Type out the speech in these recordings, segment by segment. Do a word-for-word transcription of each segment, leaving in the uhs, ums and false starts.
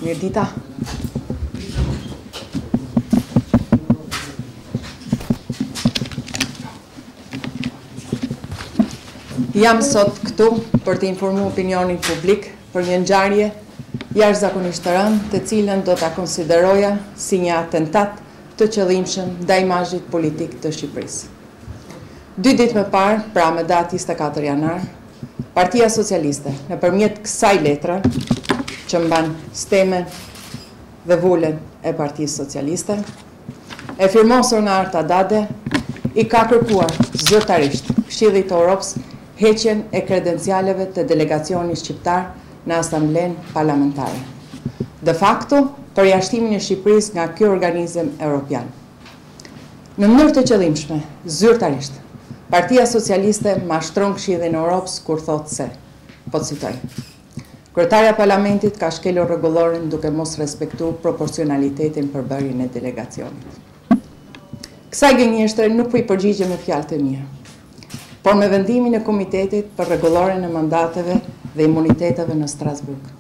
Mirë dita. Jam sot këtu për të informuar opinionin publik për një ngjarje jashtëzakonisht të rëndë, të cilën do ta konsideroja si një atentat të qëllimshëm ndaj imazhit politik të Shqipërisë. Dy ditë më parë, pra me datë njëzet e katër janar, Partia Socialiste, nëpërmjet kësaj letre, që mban stemen dhe vullën e Partisë Socialiste, e firmosur nga Arta Dade, i ka kërkuar zyrtarisht Këshillit të Europës heqjen e kredencialeve të delegacionit shqiptar në Asamblenë Parlamentare. De facto, përjashtimin e Shqipërisë nga ky organizëm evropian. Në mënyrë të qëllimshme, zyrtarisht, Partia Socialiste mashtron Këshillin e Europës kur thotë se, po citoj, Kryetarja e Parlamentit ka shkelur rregulloren duke mos respektuar proporcionalitetin për bërjen e delegacionit. Kësaj gënjeshtre nuk po i përgjigjem me fjalët e mia, por me vendimin e Komitetit për rregulloren e mandateve dhe imuniteteve në Strasburg.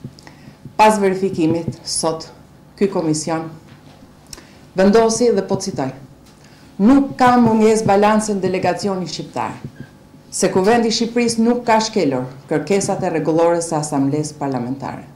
Pas verifikimit, sot, ky komision vendosi dhe po citoj, nuk ka mungesë balanse në delegacionin shqiptar, se Kuvendi i Shqipërisë nuk ka shkelur kërkesat e rregullores së Asamblesë Parlamentare.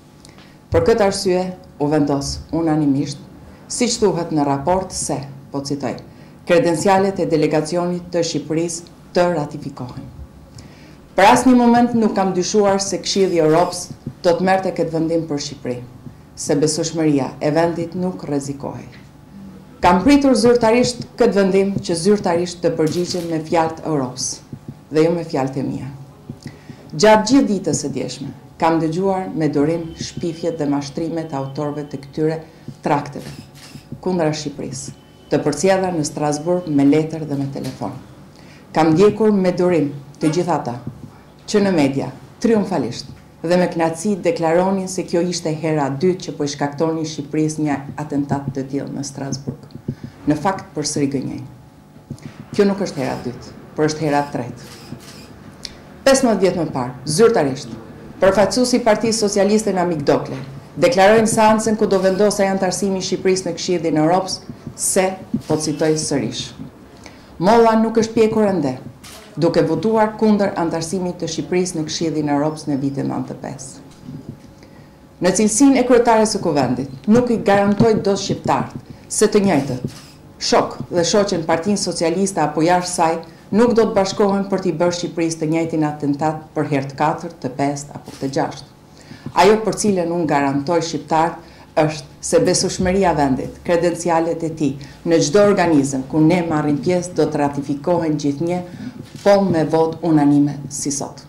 Për këtë arsye, u vendos unanimisht, siç thuhet në raport se, po citoj, kredencialet e delegacionit të Shqipërisë të ratifikohen. Për asnjë moment nuk kam dyshuar se Këshilli i Europës do të merrte këtë vendim për Shqipërinë, se besueshmëria e vendit nuk rrezikohej. Kam pritur zyrtarisht këtë vendim që zyrtarisht të përgjigjem me fjalët e Europës dhe jo me fjalët e mia. Gjatë gjithë ditës së djeshme, kam dëgjuar me durim shpifjet dhe mashtrimet e autorëve të këtyre trakteve kundër Shqipërisë, të përcjella në Strasburg me letër dhe me telefon. Kam ndjekur me durim të gjithë ata që në media, triumfalisht dhe me kënaqësi deklaronin se kjo ishte hera e dytë që po i shkaktonin Shqipërisë një atentat të tillë në Strasburg. Në fakt përsëri gënjejnë. Kjo nuk është hera e dytë, por është hera e tretë. pesëmbëdhjetë vjet më parë, zyrtarisht, përfaqësuesi i Partisë Socialiste në Amikdokle, deklarojnë seancën ku do vendosej antarësimi i Shqipërisë në Këshillin e Europës se, po citoj sërish, molla nuk është pjekur ende, duke votuar kundër antarësimit të Shqipërisë në Këshillin e Europës në vitin nëntëdhjetë e pesë. Në cilësinë e kryetares së Kuvendit, nuk i garantoi dot shqiptarët se të njëjtët, shok dhe shoqen Partinë Socialiste apo jashtë saj, nuk do të bashkohen për t'i bërë Shqipërisë të njëjtin atentat për herë të katërt, të pestë apo të gjashtë. Ajo për cilën unë garantoj shqiptarët është se besueshmëria vendit, kredencialet e tij në çdo organizëm ku ne marrim pjesë do të ratifikohen gjithnjë, po me votë unanime si sot.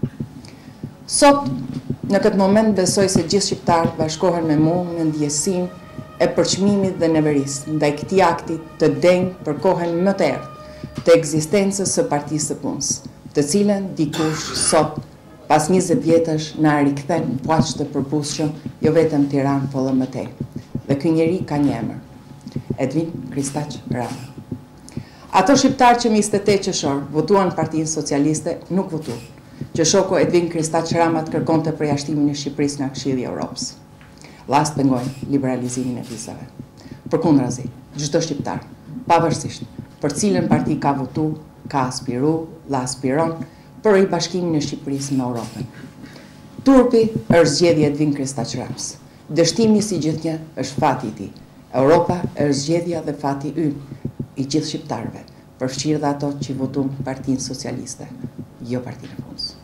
Sot, në këtë moment besoj se gjithë shqiptarët bashkohen me mua në ndjesinë e përçmimit dhe neverisë ndaj këtij akti të denjë për kohën më të errët të ekzistencës së Partisë së Punës, të cilën dikush sot, pas njëzet vjetësh, na rikthen poaq të përputhshëm, jo vetëm Tiranë, po edhe më tej. Dhe ky njeri ka një emër, Edvin Kristaq Rama. Ato shqiptarë që me njëzet e tetë qershor votuan Partinë Socialiste nuk votuan që shoku Edvin Kristaq Rama të kërkonte përjashtimin e Shqipërisë nga Këshilli i Europës. Llas pengojnë liberalizimin e vizave. Përkundrazi, çdo shqiptar, pavarësisht për cilën parti ka votu, ka aspiru dhe aspiron për i bashkimin e Shqipërisë në Europën. Turpi është zgjedhja e Edvin Kristaq Ramës. Dështimi si gjithnjë është fati i tij. Europa është zgjedhja dhe fati ynë i gjithë shqiptarëve, përfshirë dhe ato që votuan Partinë Socialiste, jo Partinë e Punës.